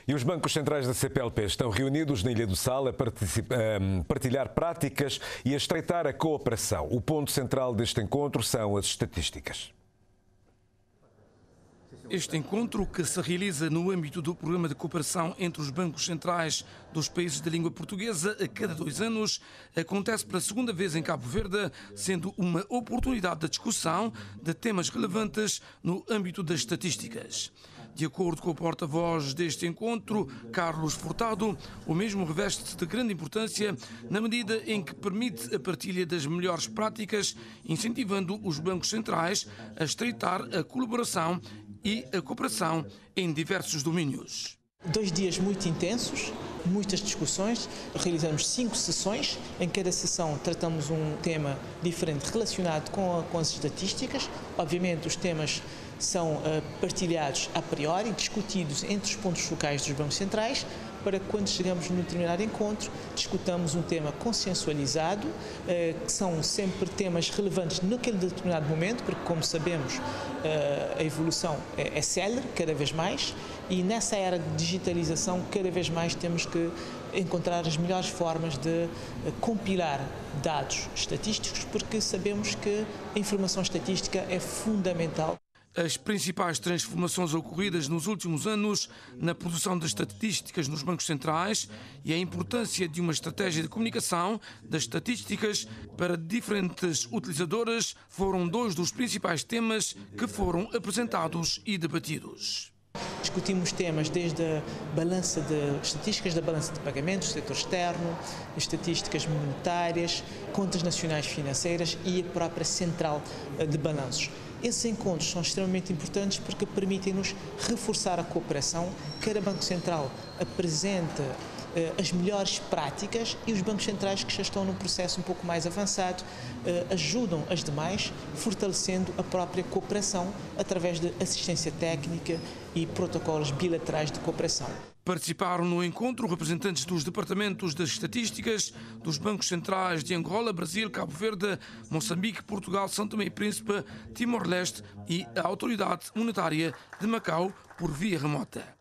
E os bancos centrais da CPLP estão reunidos na Ilha do Sal a partilhar práticas e a estreitar a cooperação. O ponto central deste encontro são as estatísticas. Este encontro, que se realiza no âmbito do Programa de Cooperação entre os bancos centrais dos países de língua portuguesa a cada 2 anos, acontece pela segunda vez em Cabo Verde, sendo uma oportunidade de discussão de temas relevantes no âmbito das estatísticas. De acordo com o porta-voz deste encontro, Carlos Furtado, o mesmo reveste-se de grande importância na medida em que permite a partilha das melhores práticas, incentivando os bancos centrais a estreitar a colaboração e a cooperação em diversos domínios. 2 dias muito intensos, muitas discussões, realizamos 5 sessões. Em cada sessão tratamos um tema diferente relacionado com as estatísticas. Obviamente os temas são partilhados a priori, discutidos entre os pontos focais dos bancos centrais, para que quando chegamos num determinado encontro, discutamos um tema consensualizado, que são sempre temas relevantes naquele determinado momento, porque, como sabemos, a evolução é célere cada vez mais, e nessa era de digitalização, cada vez mais temos que encontrar as melhores formas de compilar dados estatísticos, porque sabemos que a informação estatística é fundamental. As principais transformações ocorridas nos últimos anos na produção de estatísticas nos bancos centrais e a importância de uma estratégia de comunicação das estatísticas para diferentes utilizadoras foram 2 dos principais temas que foram apresentados e debatidos. Discutimos temas desde a balança de estatísticas da balança de pagamentos, setor externo, estatísticas monetárias, contas nacionais financeiras e a própria central de balanços. Esses encontros são extremamente importantes porque permitem-nos reforçar a cooperação. Cada Banco Central apresenta as melhores práticas e os bancos centrais que já estão num processo um pouco mais avançado ajudam as demais, fortalecendo a própria cooperação através de assistência técnica e protocolos bilaterais de cooperação. Participaram no encontro representantes dos departamentos das estatísticas dos bancos centrais de Angola, Brasil, Cabo Verde, Moçambique, Portugal, São Tomé e Príncipe, Timor-Leste e a Autoridade Monetária de Macau por via remota.